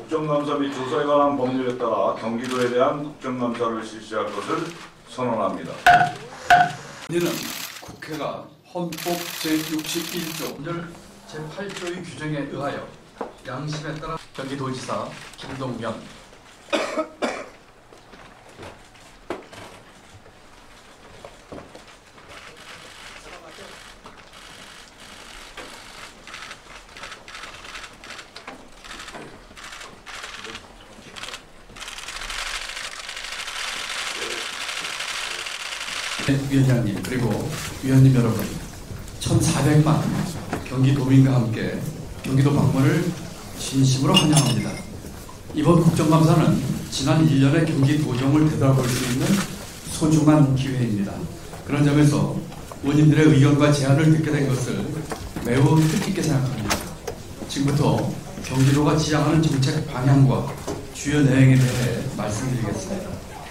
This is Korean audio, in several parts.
국정감사 및 조사에 관한 법률에 따라 경기도에 대한 국정감사를 실시할 것을 선언합니다. 이는 국회가 헌법 제61조 제8조의 규정에 의하여 양심에 따라 경기도지사 김동연 위원장님 그리고 위원님 여러분 1,400만 경기도민과 함께 경기도 방문을 진심으로 환영합니다. 이번 국정감사는 지난 1년의 경기도정을 되돌아볼 수 있는 소중한 기회입니다. 그런 점에서 의원님들의 의견과 제안을 듣게 된 것을 매우 뜻깊게 생각합니다. 지금부터 경기도가 지향하는 정책 방향과 주요 내용에 대해 말씀드리겠습니다.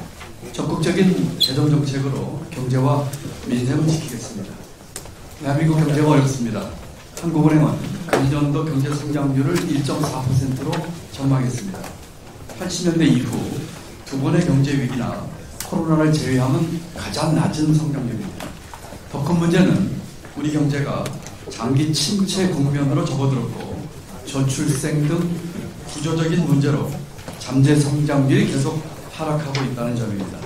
적극적인 재정 정책으로 경제와 민생을 지키겠습니다. 대한민국 경제가 어렵습니다. 한국은행은 금년도 경제 성장률을 1.4%로 전망했습니다. 80년대 이후 두 번의 경제 위기나 코로나를 제외하면 가장 낮은 성장률입니다. 더 큰 문제는 우리 경제가 장기 침체 국면으로 접어들었고 저출생 등 구조적인 문제로 잠재 성장률이 계속 하락하고 있다는 점입니다.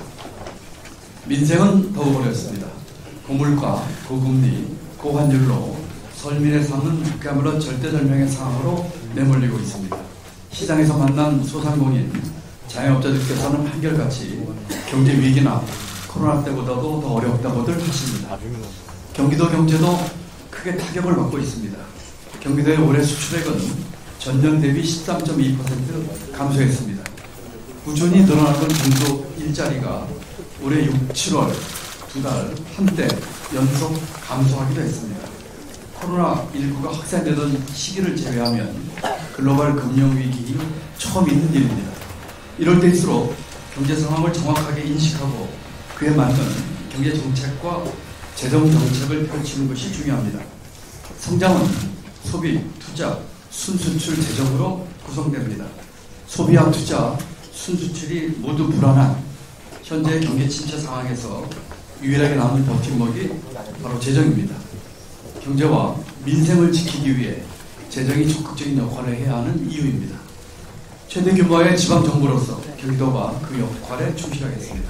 민생은 더욱 어렵습니다. 고물가, 고금리, 고환율로 서민의 삶은 그야말로 절대절명의 상황으로 내몰리고 있습니다. 시장에서 만난 소상공인, 자영업자들께서는 한결같이 경제 위기나 코로나 때보다도 더 어렵다고들 하십니다. 경기도 경제도 크게 타격을 받고 있습니다. 경기도의 올해 수출액은 전년 대비 13.2% 감소했습니다. 꾸준히 늘어나던 정도 일자리가 올해 6, 7월 두 달 한때 연속 감소하기도 했습니다. 코로나19가 확산되던 시기를 제외하면 글로벌 금융위기 처음 있는 일입니다. 이럴 때일수록 경제 상황을 정확하게 인식하고 그에 맞는 경제 정책과 재정 정책을 펼치는 것이 중요합니다. 성장은 소비, 투자, 순수출 재정으로 구성됩니다. 소비와 투자, 순수출이 모두 불안한 현재 경기 침체 상황에서 유일하게 남은 버팀목이 바로 재정입니다. 경제와 민생을 지키기 위해 재정이 적극적인 역할을 해야 하는 이유입니다. 최대 규모의 지방정부로서 경기도가 그 역할에 충실하겠습니다.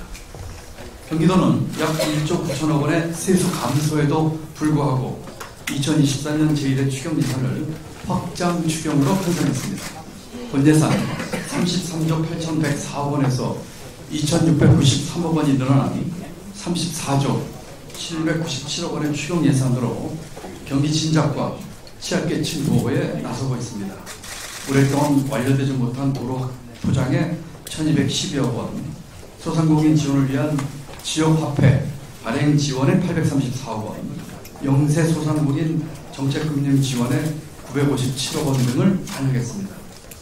경기도는 약 1조 9천억 원의 세수 감소에도 불구하고 2024년 제1회 추경 예산을 확장 추경으로 편성했습니다. 본 예산 33조 8,104억 원에서 2,693억 원이 늘어나니 34조 797억 원의 추경 예산으로 경기 진작과 취약계층 보호에 나서고 있습니다. 오랫동안 완료되지 못한 도로 포장에 1,212억 원, 소상공인 지원을 위한 지역화폐 발행 지원에 834억 원, 영세 소상공인 정책금융 지원에 957억 원 등을 반영했습니다.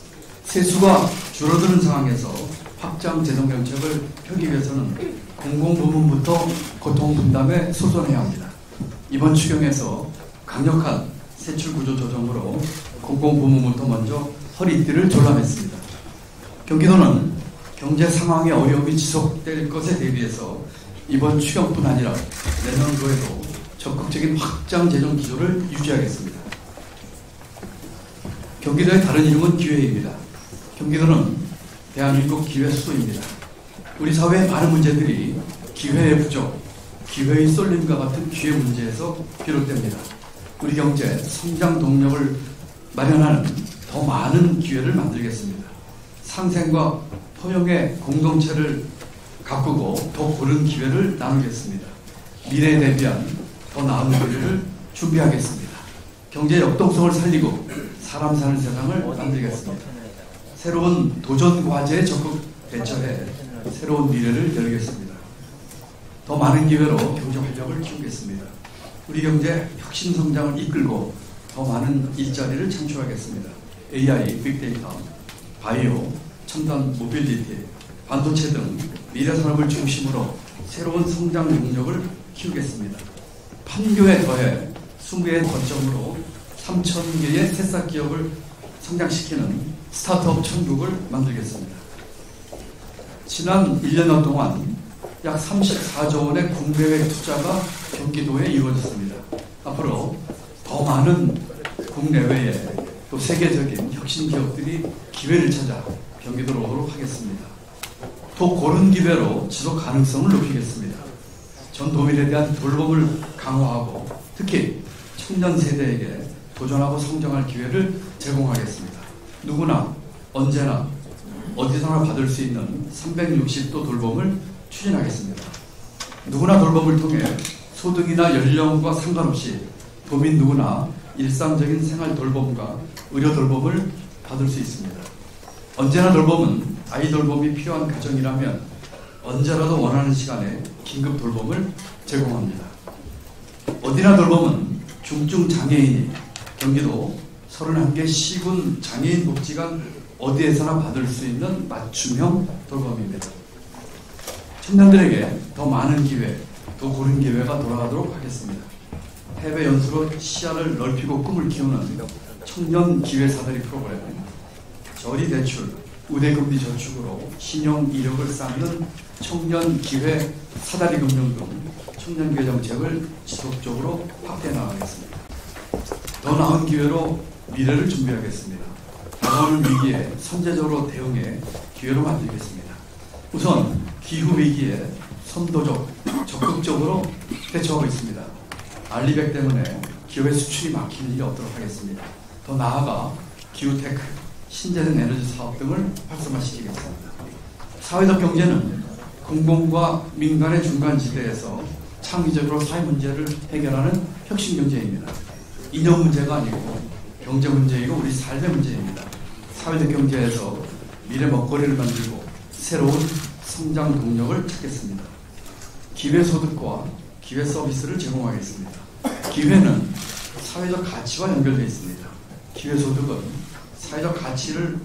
세수가 줄어드는 상황에서 확장 재정 정책을 펴기 위해서는 공공부문부터 고통 분담에 소선해야 합니다. 이번 추경에서 강력한 세출 구조 조정으로 공공부문부터 먼저 허리띠를 졸라맸습니다. 경기도는 경제 상황의 어려움이 지속될 것에 대비해서 이번 추경뿐 아니라 내년도에도 적극적인 확장 재정 기조를 유지하겠습니다. 경기도의 다른 이름은 기회입니다. 경기도는 대한민국 기회 수도입니다. 우리 사회의 많은 문제들이 기회의 부족, 기회의 쏠림과 같은 기회 문제에서 비롯됩니다. 우리 경제 성장 동력을 마련하는 더 많은 기회를 만들겠습니다. 상생과 포용의 공동체를 가꾸고 더 고른 기회를 나누겠습니다. 미래에 대비한 더 나은 미래를 준비하겠습니다. 경제 역동성을 살리고 사람 사는 세상을 만들겠습니다. 새로운 도전 과제에 적극 대처해 새로운 미래를 열겠습니다. 더 많은 기회로 경제 활력을 키우겠습니다. 우리 경제 혁신 성장을 이끌고 더 많은 일자리를 창출하겠습니다. AI, 빅데이터, 바이오, 첨단 모빌리티, 반도체 등 미래 산업을 중심으로 새로운 성장 능력을 키우겠습니다. 판교에 더해 20개의 거점으로 3,000개의 새싹 기업을 성장시키는 스타트업 천국을 만들겠습니다. 지난 1년 동안 약 34조 원의 국내외 투자가 경기도에 이루어졌습니다. 앞으로 더 많은 국내외에 또 세계적인 혁신 기업들이 기회를 찾아 경기도로 오도록 하겠습니다. 또 고른 기회로 지속 가능성을 높이겠습니다. 전도민에 대한 돌봄을 강화하고 특히 청년 세대에게 도전하고 성장할 기회를 제공하겠습니다. 누구나 언제나 어디서나 받을 수 있는 360도 돌봄을 추진하겠습니다. 누구나 돌봄을 통해 소득이나 연령과 상관없이 도민 누구나 일상적인 생활 돌봄과 의료 돌봄을 받을 수 있습니다. 언제나 돌봄은 아이 돌봄이 필요한 가정이라면 언제라도 원하는 시간에 긴급 돌봄을 제공합니다. 어디나 돌봄은 중증 장애인이 경기도 31개 시군 장애인 복지관 어디에서나 받을 수 있는 맞춤형 돌봄입니다. 청년들에게 더 많은 기회, 더 고른 기회가 돌아가도록 하겠습니다. 해외 연수로 시야를 넓히고 꿈을 키우는 청년 기회사다리 프로그램, 저리 대출, 우대금리 저축으로 신용 이력을 쌓는 청년 기회 사다리 금융 등 청년 기회 정책을 지속적으로 확대해 나가겠습니다. 더 나은 기회로 미래를 준비하겠습니다. 다가오는 위기에 선제적으로 대응해 기회로 만들겠습니다. 우선 기후 위기에 선도적, 적극적으로 대처하고 있습니다. 알리백 때문에 기업의 수출이 막히는 일이 없도록 하겠습니다. 더 나아가 기후테크, 신재생 에너지 사업 등을 활성화시키겠습니다. 사회적 경제는 공공과 민간의 중간지대에서 창의적으로 사회 문제를 해결하는 혁신 경제입니다. 이념 문제가 아니고 경제 문제이고 우리 삶의 문제입니다. 사회적 경제에서 미래 먹거리를 만들고 새로운 성장 동력을 찾겠습니다. 기회소득과 기회서비스를 제공하겠습니다. 기회는 사회적 가치와 연결되어 있습니다. 기회소득은 사회적 가치를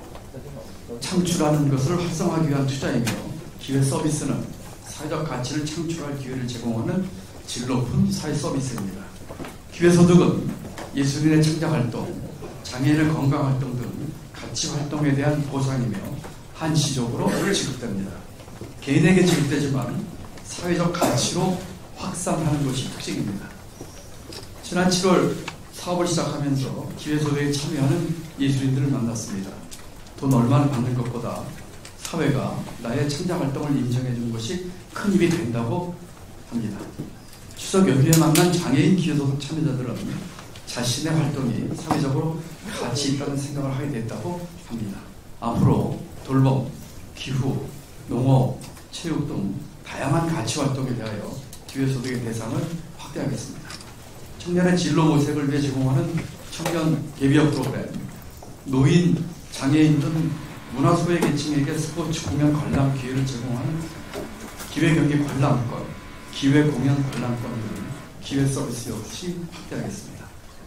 창출하는 것을 활성화하기 위한 투자이며 기회서비스는 사회적 가치를 창출할 기회를 제공하는 질 높은 사회 서비스입니다. 기회소득은 예술인의 창작활동, 장애인의 건강활동 등 가치활동에 대한 보상이며 한시적으로 지급됩니다. 개인에게 지급되지만 사회적 가치로 확산하는 것이 특징입니다. 지난 7월 사업을 시작하면서 기회소득에 참여하는 예술인들을 만났습니다. 돈 얼마를 받는 것보다 사회가 나의 창작활동을 인정해 주는 것이 큰 힘이 된다고 합니다. 추석 연휴에 만난 장애인 기회소득 참여자들은 자신의 활동이 사회적으로 가치 있다는 생각을 하게 됐다고 합니다. 앞으로 돌봄, 기후, 농업, 체육 등 다양한 가치 활동에 대하여 기회소득의 대상을 확대하겠습니다. 청년의 진로 모색을 위해 제공하는 청년 대비업 프로그램, 노인, 장애인 등 문화소외 계층에게 스포츠 공연 관람 기회를 제공하는 기회경기 관람권, 기회공연 관람권 등 기회 서비스 역시 확대하겠습니다.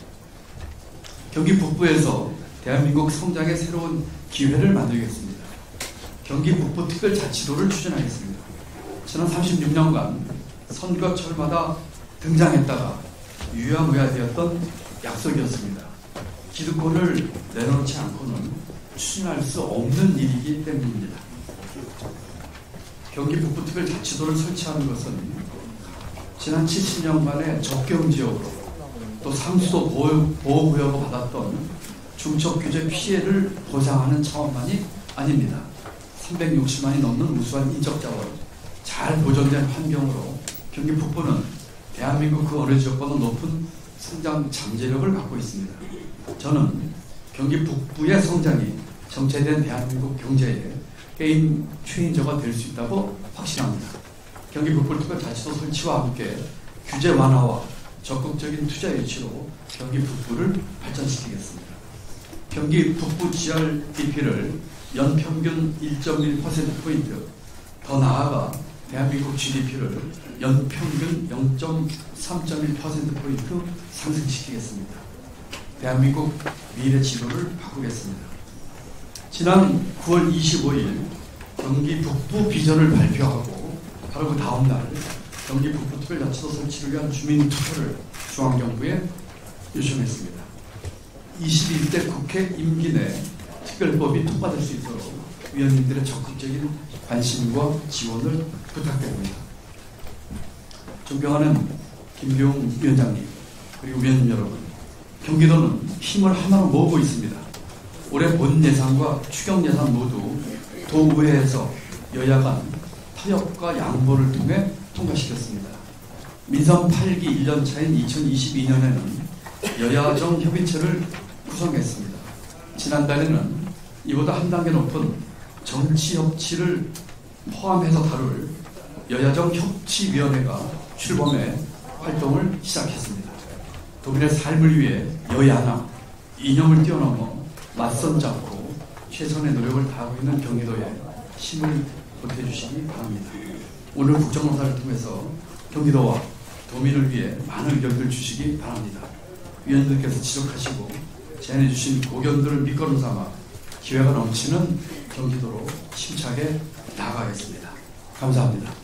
경기 북부에서 대한민국 성장의 새로운 기회를 만들겠습니다. 경기 북부 특별자치도를 추진하겠습니다. 지난 36년간 선거철마다 등장했다가 유야무야되었던 약속이었습니다. 기득권을 내놓지 않고는 추진할 수 없는 일이기 때문입니다. 경기 북부특별자치도를 설치하는 것은 지난 70년간의 접경지역으로 또 상수도 보호구역으로 받았던 중첩규제 피해를 보상하는 차원만이 아닙니다. 360만이 넘는 우수한 인적자원, 잘 보존된 환경으로 경기 북부는 대한민국 그 어느 지역보다 높은 성장 잠재력을 갖고 있습니다. 저는 경기 북부의 성장이 정체된 대한민국 경제의 게임 체인저가 될 수 있다고 확신합니다. 경기 북부특별자치도 설치와 함께 규제 완화와 적극적인 투자 유치로 경기 북부를 발전시키겠습니다. 경기 북부 GRDP를 연평균 1.1%포인트, 더 나아가 대한민국 GDP를 연평균 0.3.1%포인트 상승시키겠습니다. 대한민국 미래 지도를 바꾸겠습니다. 지난 9월 25일 경기 북부 비전을 발표하고 바로 그 다음 날 경기 북부 특별자치도 설치를 위한 주민 투표를 중앙정부에 요청했습니다. 21대 국회 임기 내 특별법이 통과될 수 있도록 위원님들의 적극적인 관심과 지원을 부탁드립니다. 존경하는 김기용 위원장님, 그리고 위원님 여러분, 경기도는 힘을 하나로 모으고 있습니다. 올해 본 예산과 추경 예산 모두 도의회에서 여야 간 타협과 양보를 통해 통과시켰습니다. 민선 8기 1년 차인 2022년에는 여야정 협의체를 구성했습니다. 지난달에는 이보다 한 단계 높은 정치협치를 포함해서 다룰 여야정 협치위원회가 출범해 활동을 시작했습니다. 도민의 삶을 위해 여야나 이념을 뛰어넘어 맞선 않고 최선의 노력을 다하고 있는 경기도에 힘을 보태주시기 바랍니다. 오늘 국정감사를 통해서 경기도와 도민을 위해 많은 의견들 주시기 바랍니다. 위원님들께서 지적하시고 제안해주신 고견들을 밑거름 삼아 기회가 넘치는 경기도로 힘차게 나아가겠습니다. 감사합니다.